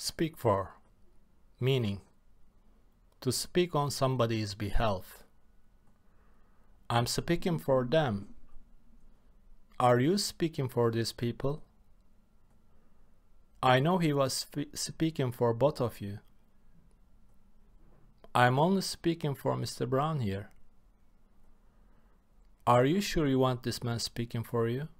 Speak for, meaning to speak on somebody's behalf. I'm speaking for them. Are you speaking for these people? I know he was speaking for both of you. I'm only speaking for Mr. Brown here. Are you sure you want this man speaking for you?